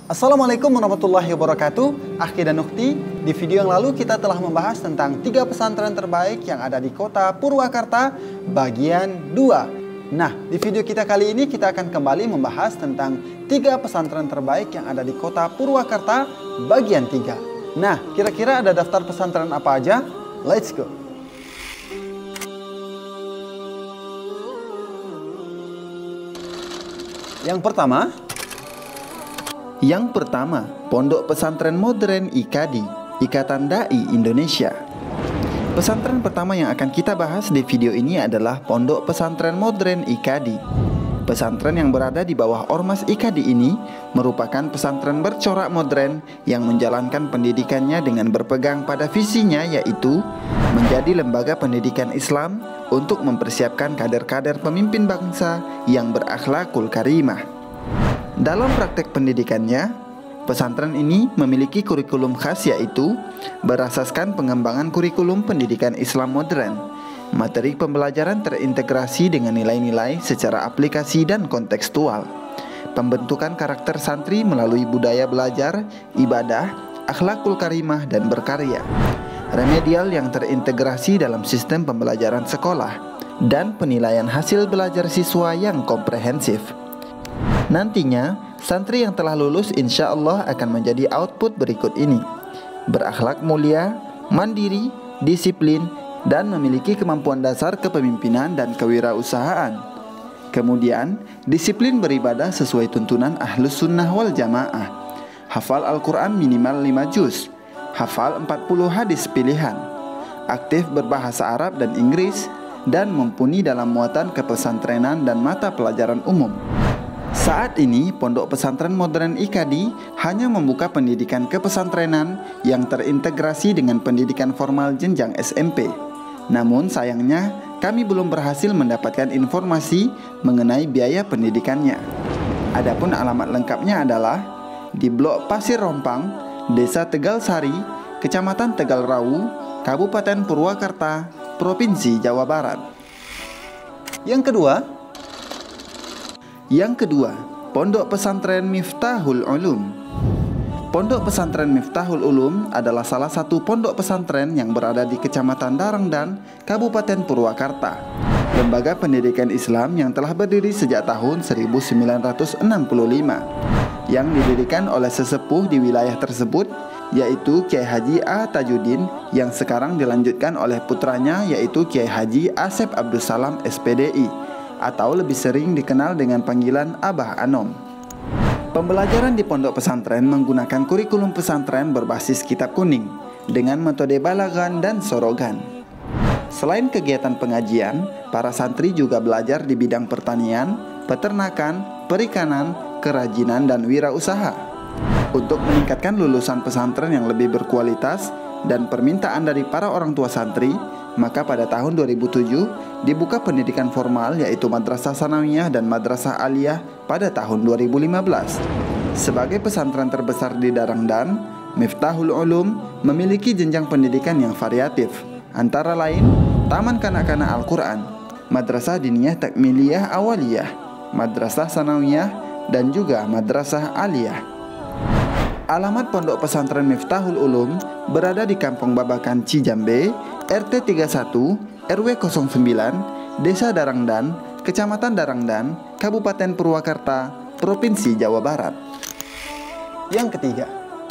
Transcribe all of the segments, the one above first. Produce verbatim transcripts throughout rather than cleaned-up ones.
Assalamualaikum warahmatullahi wabarakatuh. Akhi dan Ukhti, di video yang lalu kita telah membahas tentang tiga pesantren terbaik yang ada di kota Purwakarta bagian dua. Nah, di video kita kali ini kita akan kembali membahas tentang tiga pesantren terbaik yang ada di kota Purwakarta bagian tiga. Nah, kira-kira ada daftar pesantren apa aja? Let's go. Yang pertama, Yang pertama, Pondok Pesantren Modern I K A D I, Ikatan Dai Indonesia. Pesantren pertama yang akan kita bahas di video ini adalah Pondok Pesantren Modern I K A D I. Pesantren yang berada di bawah Ormas I K A D I ini merupakan pesantren bercorak modern yang menjalankan pendidikannya dengan berpegang pada visinya, yaitu menjadi lembaga pendidikan Islam untuk mempersiapkan kader-kader pemimpin bangsa yang berakhlakul karimah. Dalam praktek pendidikannya, pesantren ini memiliki kurikulum khas, yaitu berasaskan pengembangan kurikulum pendidikan Islam modern. Materi pembelajaran terintegrasi dengan nilai-nilai secara aplikasi dan kontekstual. Pembentukan karakter santri melalui budaya belajar, ibadah, akhlakul karimah, dan berkarya. Remedial yang terintegrasi dalam sistem pembelajaran sekolah. Dan penilaian hasil belajar siswa yang komprehensif. Nantinya, santri yang telah lulus insya Allah akan menjadi output berikut ini: berakhlak mulia, mandiri, disiplin, dan memiliki kemampuan dasar kepemimpinan dan kewirausahaan. Kemudian, disiplin beribadah sesuai tuntunan Ahlus Sunnah wal Jamaah. Hafal Al-Quran minimal lima juz, hafal empat puluh hadis pilihan, aktif berbahasa Arab dan Inggris, dan mumpuni dalam muatan kepesantrenan dan mata pelajaran umum. Saat ini, Pondok Pesantren Modern I K A D I hanya membuka pendidikan kepesantrenan yang terintegrasi dengan pendidikan formal jenjang S M P. Namun sayangnya, kami belum berhasil mendapatkan informasi mengenai biaya pendidikannya. Adapun alamat lengkapnya adalah di Blok Pasir Rompang, Desa Tegal Sari, Kecamatan Tegal Rawu, Kabupaten Purwakarta, Provinsi Jawa Barat. Yang kedua, Yang kedua, Pondok Pesantren Miftahul Ulum. Pondok Pesantren Miftahul Ulum adalah salah satu pondok pesantren yang berada di Kecamatan Darangdan, Kabupaten Purwakarta. Lembaga pendidikan Islam yang telah berdiri sejak tahun seribu sembilan ratus enam puluh lima, yang didirikan oleh sesepuh di wilayah tersebut, yaitu Kiai Haji A. Tajuddin, yang sekarang dilanjutkan oleh putranya, yaitu Kiai Haji Asep Abdus Salam S P D I, atau lebih sering dikenal dengan panggilan Abah Anom. Pembelajaran di pondok pesantren menggunakan kurikulum pesantren berbasis kitab kuning dengan metode balagan dan sorogan. Selain kegiatan pengajian, para santri juga belajar di bidang pertanian, peternakan, perikanan, kerajinan, dan wirausaha. Untuk meningkatkan lulusan pesantren yang lebih berkualitas dan permintaan dari para orang tua santri, maka pada tahun dua ribu tujuh dibuka pendidikan formal, yaitu Madrasah Sanawiyah dan Madrasah Aliyah pada tahun dua ribu lima belas. Sebagai pesantren terbesar di Darangdan, Miftahul Ulum memiliki jenjang pendidikan yang variatif, antara lain Taman Kanak-kanak Al-Quran, Madrasah Diniyah Takmiliyah Awaliyah, Madrasah Sanawiyah, dan juga Madrasah Aliyah. Alamat Pondok Pesantren Miftahul Ulum berada di Kampung Babakan Cijambe, R T tiga puluh satu, R W nol sembilan, Desa Darangdan, Kecamatan Darangdan, Kabupaten Purwakarta, Provinsi Jawa Barat. Yang ketiga,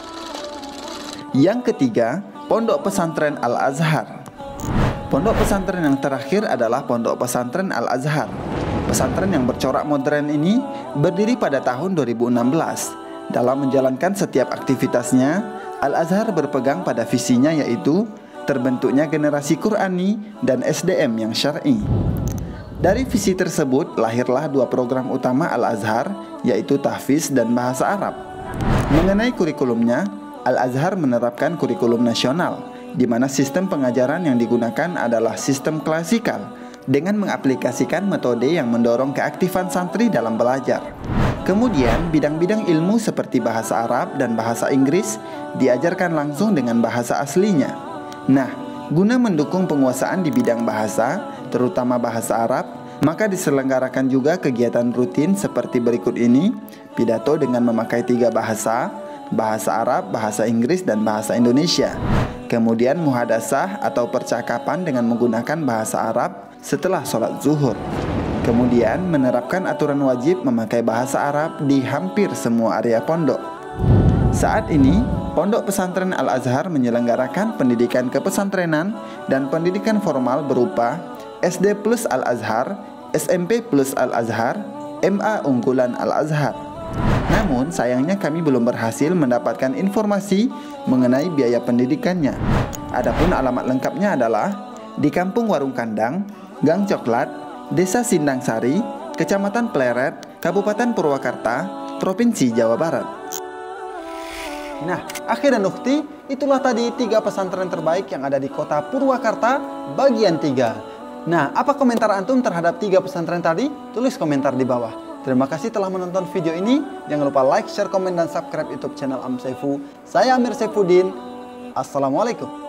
Yang ketiga, Pondok Pesantren Al-Azhar. Pondok pesantren yang terakhir adalah Pondok Pesantren Al-Azhar. Pesantren yang bercorak modern ini berdiri pada tahun dua ribu enam belas. Dalam menjalankan setiap aktivitasnya, Al-Azhar berpegang pada visinya, yaitu terbentuknya generasi Qur'ani dan S D M yang syar'i. Dari visi tersebut lahirlah dua program utama Al-Azhar, yaitu tahfiz dan bahasa Arab. Mengenai kurikulumnya, Al-Azhar menerapkan kurikulum nasional, di mana sistem pengajaran yang digunakan adalah sistem klasikal dengan mengaplikasikan metode yang mendorong keaktifan santri dalam belajar. Kemudian, bidang-bidang ilmu seperti bahasa Arab dan bahasa Inggris diajarkan langsung dengan bahasa aslinya. Nah, guna mendukung penguasaan di bidang bahasa, terutama bahasa Arab, Maka diselenggarakan juga kegiatan rutin seperti berikut ini: pidato dengan memakai tiga bahasa, bahasa Arab, bahasa Inggris, dan bahasa Indonesia. Kemudian muhadasah atau percakapan dengan menggunakan bahasa Arab setelah sholat zuhur. Kemudian menerapkan aturan wajib memakai bahasa Arab di hampir semua area pondok. Saat ini, Pondok Pesantren Al-Azhar menyelenggarakan pendidikan kepesantrenan dan pendidikan formal berupa S D plus Al-Azhar, S M P plus Al-Azhar, M A unggulan Al-Azhar. Namun sayangnya kami belum berhasil mendapatkan informasi mengenai biaya pendidikannya. Adapun alamat lengkapnya adalah di Kampung Warung Kandang, Gang Coklat, Desa Sindang Sari, Kecamatan Pleret, Kabupaten Purwakarta, Provinsi Jawa Barat. Nah, akhir dan ukhti, itulah tadi tiga pesantren terbaik yang ada di kota Purwakarta bagian tiga. Nah, apa komentar antum terhadap tiga pesantren tadi? Tulis komentar di bawah. Terima kasih telah menonton video ini. Jangan lupa like, share, komen, dan subscribe YouTube channel Am Saifu. Saya Amir Saifuddin. Assalamualaikum.